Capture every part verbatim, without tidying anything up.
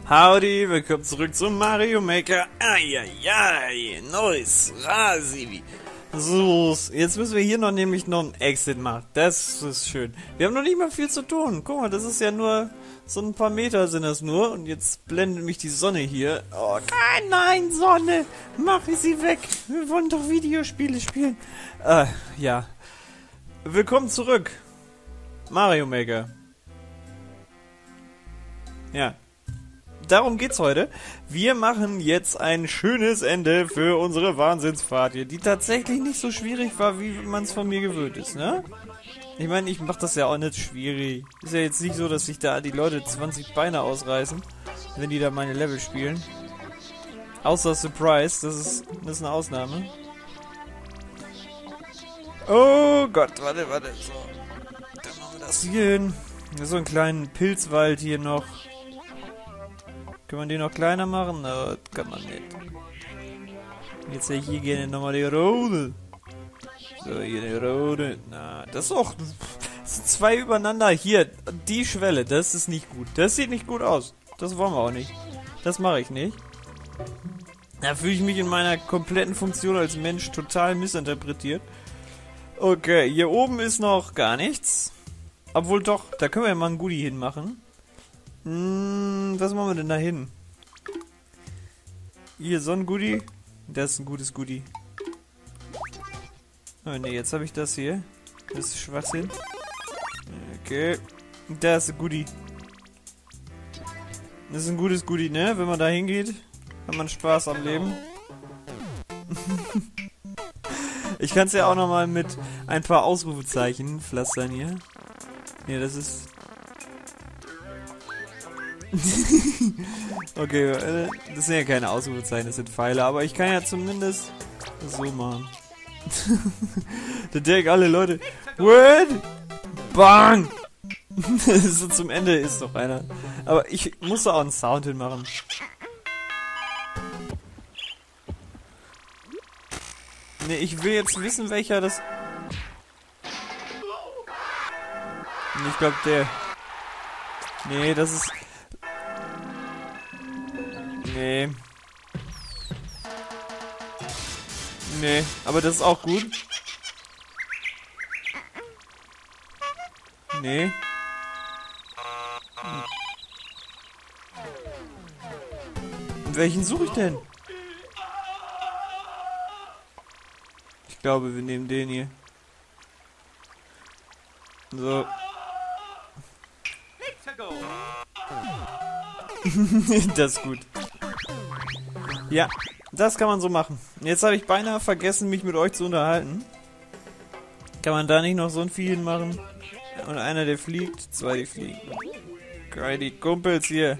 Howdy, willkommen zurück zum Mario Maker. Eieiei, neues Rasi. So, jetzt müssen wir hier noch nämlich noch einen Exit machen. Das ist schön. Wir haben noch nicht mal viel zu tun. Guck mal, das ist ja nur so ein paar Meter sind das nur. Und jetzt blendet mich die Sonne hier. Oh nein, nein, Sonne. Mach sie weg. Wir wollen doch Videospiele spielen. Äh, ja. Willkommen zurück. Mario Maker. Ja. Darum geht's heute. Wir machen jetzt ein schönes Ende für unsere Wahnsinnsfahrt hier, die tatsächlich nicht so schwierig war, wie man es von mir gewöhnt ist, ne? Ich meine, ich mach das ja auch nicht schwierig. Ist ja jetzt nicht so, dass sich da die Leute zwanzig Beine ausreißen, wenn die da meine Level spielen. Außer Surprise, das ist, das ist eine Ausnahme. Oh Gott, warte, warte, so. Dann machen wir das hier hin. So einen kleinen Pilzwald hier noch. Kann man den noch kleiner machen? No, kann man nicht. Jetzt hätte ich hier gerne nochmal die Rote. So, hier die Rote. Na, das ist auch... Das sind zwei übereinander. Hier, die Schwelle, das ist nicht gut. Das sieht nicht gut aus. Das wollen wir auch nicht. Das mache ich nicht. Da fühle ich mich in meiner kompletten Funktion als Mensch total missinterpretiert. Okay, hier oben ist noch gar nichts. Obwohl doch, da können wir ja mal ein Goodie hinmachen. Hm, was machen wir denn da hin? Hier, so ein Goodie. Das ist ein gutes Goodie. Oh ne, jetzt habe ich das hier. Das ist Schwachsinn. Okay. Das ist ein Goodie. Das ist ein gutes Goodie, ne? Wenn man da hingeht, hat man Spaß am Leben. Ich kann es ja auch nochmal mit ein paar Ausrufezeichen pflastern hier. Ne, das ist... Okay, äh, das sind ja keine Ausrufezeichen, das sind Pfeile, aber ich kann ja zumindest so machen. Da denken alle Leute, what? Bang! So zum Ende ist doch einer. Aber ich muss da auch einen Sound hinmachen. Ne, ich will jetzt wissen, welcher das... Ich glaube der... Nee, das ist... Nee. Nee, aber das ist auch gut. Nee. Und welchen suche ich denn? Ich glaube, wir nehmen den hier. So. Das ist gut. Ja, das kann man so machen. Jetzt habe ich beinahe vergessen, mich mit euch zu unterhalten. Kann man da nicht noch so ein Vieh hinmachen? Und einer, der fliegt, zwei, die fliegen. Geil, die Kumpels hier.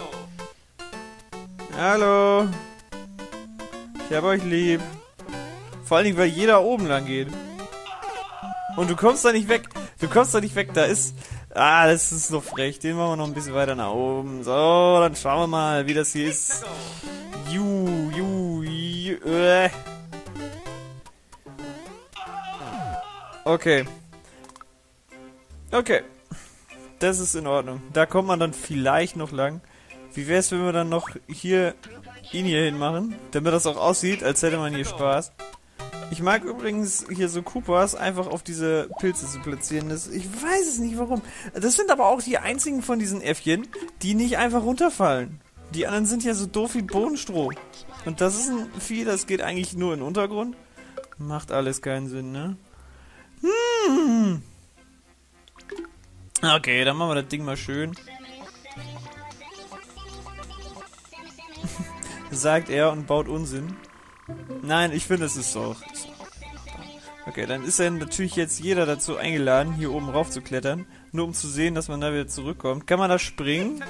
Hallo. Ich hab euch lieb. Vor allen Dingen, weil jeder oben lang geht. Und du kommst da nicht weg. Du kommst da nicht weg, da ist... Ah, das ist noch frech. Den machen wir noch ein bisschen weiter nach oben. So, dann schauen wir mal, wie das hier ist. Ju, ju, ju, äh. Okay. Okay. Das ist in Ordnung. Da kommt man dann vielleicht noch lang. Wie wäre es, wenn wir dann noch hier ihn hier hinmachen? Damit das auch aussieht, als hätte man hier Spaß. Ich mag übrigens hier so Koopas einfach auf diese Pilze zu platzieren. Das, ich weiß es nicht warum. Das sind aber auch die einzigen von diesen Äffchen, die nicht einfach runterfallen. Die anderen sind ja so doof wie Bohnenstroh. Und das ist ein Vieh, das geht eigentlich nur in den Untergrund. Macht alles keinen Sinn, ne? Hm. Okay, dann machen wir das Ding mal schön. Sagt er und baut Unsinn. Nein, ich finde, es ist so. Okay, dann ist ja natürlich jetzt jeder dazu eingeladen, hier oben rauf zu klettern. Nur um zu sehen, dass man da wieder zurückkommt. Kann man da springen?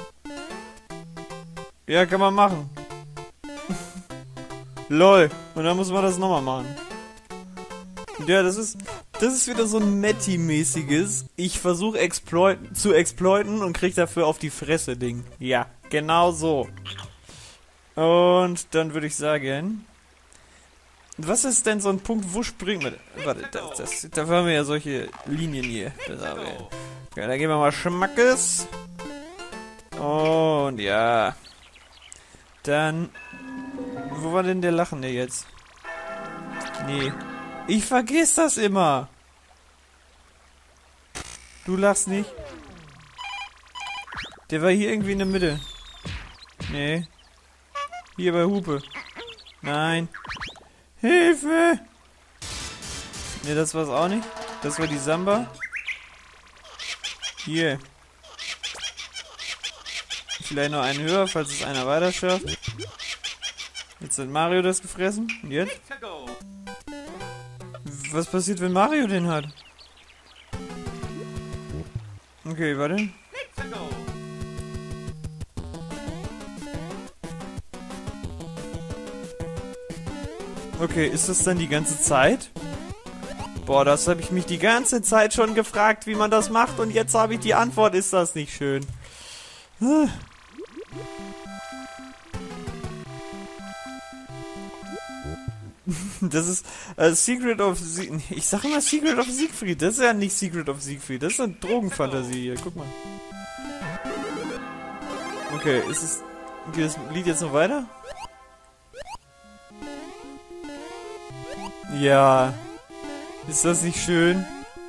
Ja, kann man machen. Lol. Und dann muss man das nochmal machen. Ja, das ist... Das ist wieder so ein Matty-mäßiges. Ich versuche exploit zu exploiten und krieg dafür auf die Fresse Ding. Ja, genau so. Und dann würde ich sagen... Was ist denn so ein Punkt, wo springen wir? Warte, das, das, da haben wir ja solche Linien hier. Das haben wir. Okay, da gehen wir mal Schmackes. Und ja. Dann... Wo war denn der Lachende jetzt? Nee. Ich vergiss das immer. Du lachst nicht. Der war hier irgendwie in der Mitte. Nee. Hier bei Hupe. Nein. Hilfe! Nee, das war's auch nicht. Das war die Samba. Hier. Vielleicht noch einen höher, falls es einer weiter schafft. Jetzt hat Mario das gefressen. Und jetzt? Was passiert, wenn Mario den hat? Okay, warte. Okay, ist das dann die ganze Zeit? Boah, das habe ich mich die ganze Zeit schon gefragt, wie man das macht, und jetzt habe ich die Antwort. Ist das nicht schön? Das ist äh, Secret of Sie Ich sag immer Secret of Siegfried. Das ist ja nicht Secret of Siegfried. Das ist eine Drogenfantasie hier. Guck mal. Okay, ist es... Geht das Lied jetzt noch weiter? Ja. Ist das nicht schön?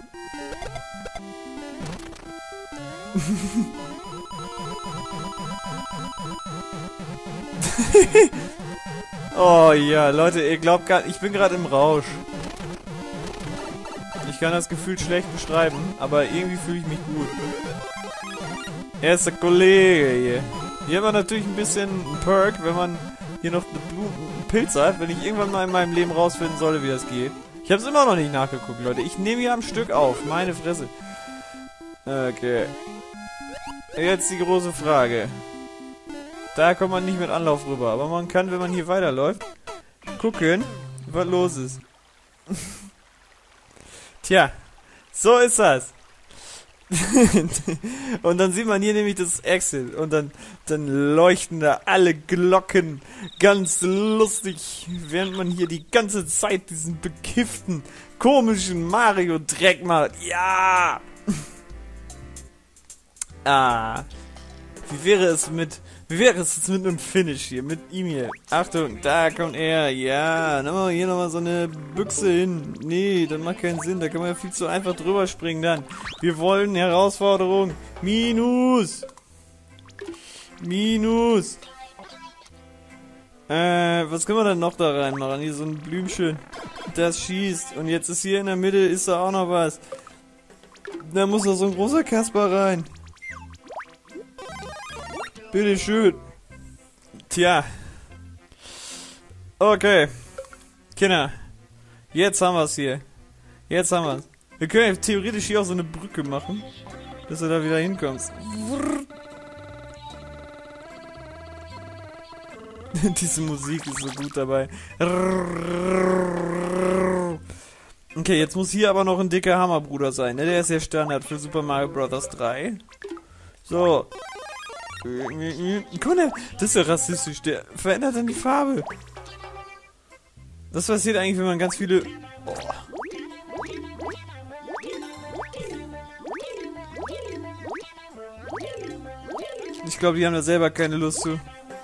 Oh ja, Leute, ihr glaubt gar nicht, ich bin gerade im Rausch. Ich kann das Gefühl schlecht beschreiben, aber irgendwie fühle ich mich gut. Er ist der Kollege hier. Hier haben wir natürlich ein bisschen einen Perk, wenn man hier noch einen Pilz hat, wenn ich irgendwann mal in meinem Leben rausfinden sollte, wie das geht. Ich habe es immer noch nicht nachgeguckt, Leute. Ich nehme hier am Stück auf. Meine Fresse. Okay. Jetzt die große Frage. Da kommt man nicht mit Anlauf rüber. Aber man kann, wenn man hier weiterläuft, gucken, was los ist. Tja, so ist das. Und dann sieht man hier nämlich das Exit. Und dann, dann leuchten da alle Glocken ganz lustig, während man hier die ganze Zeit diesen bekifften, komischen Mario-Dreck macht. Ja! Ah. Wie wäre es mit... Wie wäre es jetzt mit einem Finish hier? Mit ihm hier. Achtung, da kommt er. Ja, dann machen wir hier nochmal so eine Büchse hin. Nee, das macht keinen Sinn. Da kann man ja viel zu einfach drüber springen dann. Wir wollen Herausforderung. Minus. Minus. Äh, was können wir denn noch da reinmachen? Hier so ein Blümchen. Das schießt. Und jetzt ist hier in der Mitte, ist da auch noch was. Da muss noch so ein großer Kasper rein. Bitte schön. Tja. Okay. Kinder. Jetzt haben wir es hier. Jetzt haben wir es. Wir können ja theoretisch hier auch so eine Brücke machen, dass du da wieder hinkommst. Diese Musik ist so gut dabei. Okay, jetzt muss hier aber noch ein dicker Hammerbruder sein. Ne? Der ist ja Standard für Super Mario Bros. drei. So. Guck mal, das ist ja rassistisch. Der verändert dann die Farbe. Was passiert eigentlich, wenn man ganz viele... Oh. Ich glaube, die haben da selber keine Lust zu.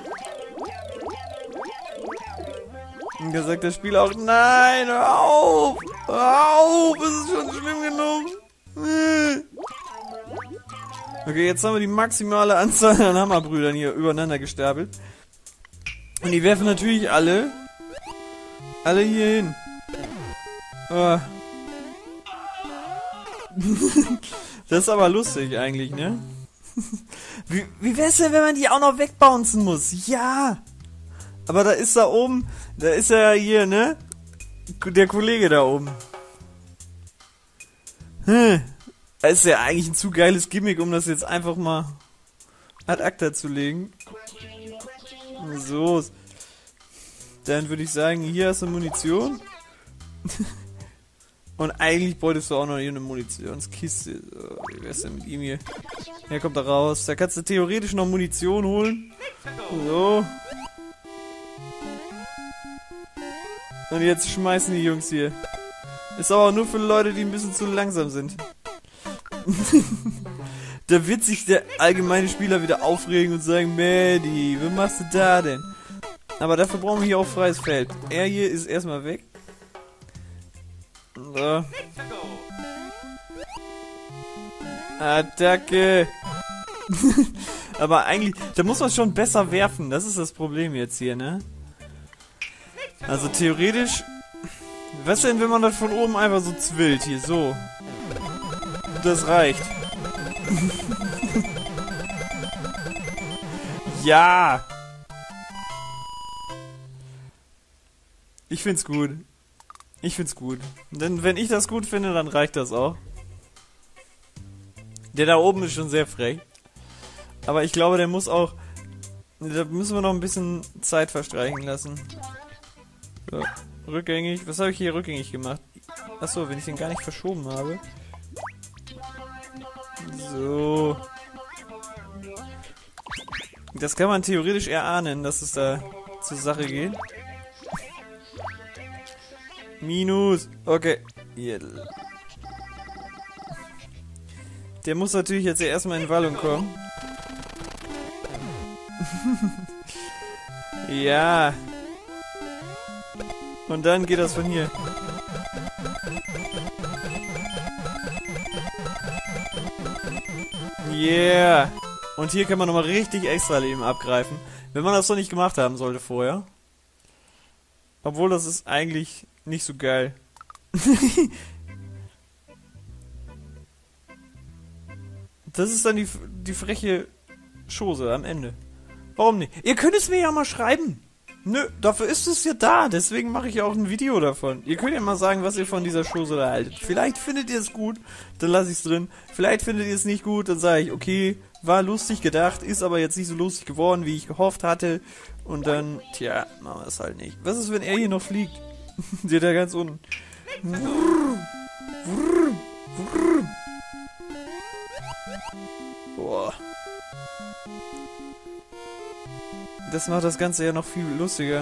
Und da sagt das Spiel auch, nein, hör auf! Hör auf! Es ist schon schlimm genug! Okay, jetzt haben wir die maximale Anzahl an Hammerbrüdern hier übereinander gestapelt. Und die werfen natürlich alle... Alle hier hin. Oh. Das ist aber lustig eigentlich, ne? Wie, wie wär's denn, wenn man die auch noch wegbouncen muss? Ja! Aber da ist da oben... Da ist ja hier, ne? Der Kollege da oben. Hm. Das ist ja eigentlich ein zu geiles Gimmick, um das jetzt einfach mal ad acta zu legen. So. Dann würde ich sagen, hier hast du Munition. Und eigentlich bräuchtest du auch noch hier eine Munitionskiste. So, wie wär's denn mit ihm hier? Ja, kommt da raus. Da kannst du theoretisch noch Munition holen. So. Und jetzt schmeißen die Jungs hier. Ist aber auch nur für Leute, die ein bisschen zu langsam sind. Da wird sich der allgemeine Spieler wieder aufregen und sagen, Maddie, was machst du da denn? Aber dafür brauchen wir hier auch freies Feld. Er hier ist erstmal weg. So. Attacke! Aber eigentlich, da muss man schon besser werfen. Das ist das Problem jetzt hier, ne? Also theoretisch... Was denn, wenn man das von oben einfach so zwillt? Hier, so. Das reicht. Ja! Ich find's gut. Ich find's gut. Denn wenn ich das gut finde, dann reicht das auch. Der da oben ist schon sehr frech. Aber ich glaube, der muss auch... Da müssen wir noch ein bisschen Zeit verstreichen lassen. So, rückgängig. Was habe ich hier rückgängig gemacht? Achso, wenn ich den gar nicht verschoben habe. So. Das kann man theoretisch erahnen, dass es da zur Sache geht. Minus. Okay. Der muss natürlich jetzt ja erstmal in Wallung kommen. Ja. Und dann geht das von hier. Yeah. Und hier kann man nochmal richtig extra Leben abgreifen. Wenn man das noch nicht gemacht haben sollte vorher. Obwohl, das ist eigentlich nicht so geil. Das ist dann die, die freche Chose am Ende. Warum nicht? Ihr könnt es mir ja mal schreiben. Nö, dafür ist es ja da. Deswegen mache ich ja auch ein Video davon. Ihr könnt ja mal sagen, was ihr von dieser Chose da haltet. Vielleicht findet ihr es gut, dann lasse ich es drin. Vielleicht findet ihr es nicht gut, dann sage ich, okay, war lustig gedacht, ist aber jetzt nicht so lustig geworden, wie ich gehofft hatte. Und dann, tja, machen wir es halt nicht. Was ist, wenn er hier noch fliegt? Der da ganz unten. Boah. Das macht das Ganze ja noch viel lustiger.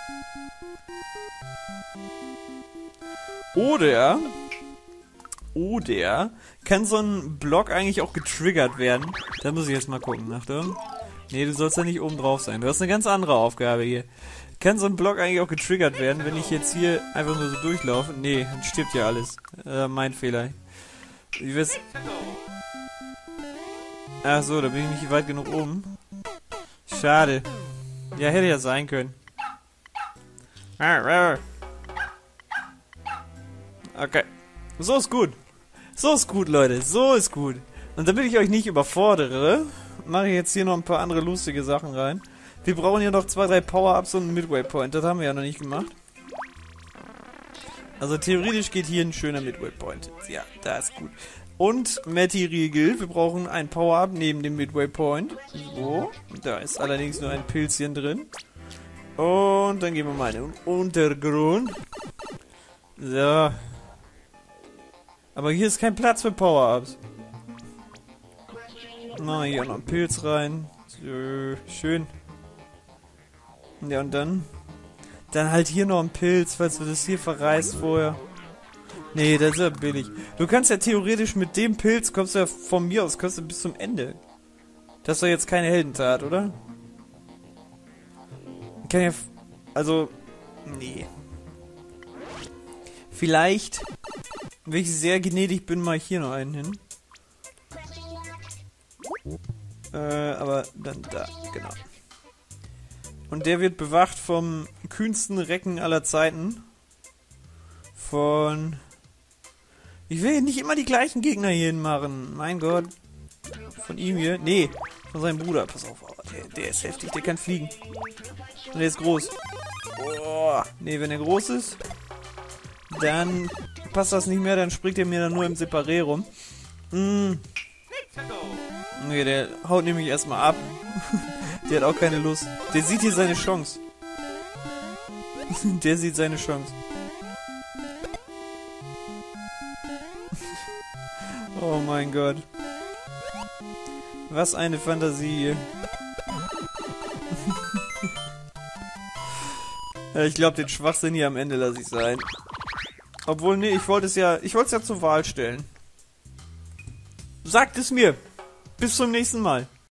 Oder... Oder... Kann so ein Block eigentlich auch getriggert werden? Da muss ich jetzt mal gucken, Achtung. Nee, du sollst ja nicht oben drauf sein. Du hast eine ganz andere Aufgabe hier. Kann so ein Block eigentlich auch getriggert werden, wenn ich jetzt hier einfach nur so durchlaufe? Nee, dann stirbt ja alles. Äh, mein Fehler. Ich weiß... Ach so, da bin ich nicht weit genug oben. Schade. Ja, hätte ja sein können. Okay. So ist gut. So ist gut, Leute. So ist gut. Und damit ich euch nicht überfordere, mache ich jetzt hier noch ein paar andere lustige Sachen rein. Wir brauchen hier noch zwei, drei Power-Ups und einen Midway Point. Das haben wir ja noch nicht gemacht. Also theoretisch geht hier ein schöner Midway Point. Ja, da ist gut. Und Matty-Riegel. Wir brauchen ein Power-Up neben dem Midway Point. So. Da ist allerdings nur ein Pilzchen drin. Und dann gehen wir mal in den Untergrund. So. Aber hier ist kein Platz für Power-Ups. Na, hier noch ein Pilz rein. So, schön. Ja, und dann... Dann halt hier noch ein Pilz, falls du das hier verreißt vorher. Nee, das ist ja billig. Du kannst ja theoretisch mit dem Pilz, kommst du ja von mir aus, kommst du bis zum Ende. Das ist doch jetzt keine Heldentat, oder? Ich kann ja... Also... Nee. Vielleicht, wenn ich sehr gnädig bin, mal hier noch einen hin. Äh, aber dann da, genau. Und der wird bewacht vom kühnsten Recken aller Zeiten. Von... Ich will nicht immer die gleichen Gegner hier hinmachen. Mein Gott. Von ihm hier? Nee, von seinem Bruder. Pass auf, der, der ist heftig, der kann fliegen. Und der ist groß. Oh, nee, wenn er groß ist, dann passt das nicht mehr, dann springt er mir dann nur im Separé rum. Mm. Okay, der haut nämlich erstmal ab. Der hat auch keine Lust. Der sieht hier seine Chance. Der sieht seine Chance. Oh mein Gott. Was eine Fantasie. Ja, ich glaube, den Schwachsinn hier am Ende lasse ich sein. Obwohl, nee, ich wollte es ja, ich wollte es ja zur Wahl stellen. Sagt es mir. bis zum nächsten Mal.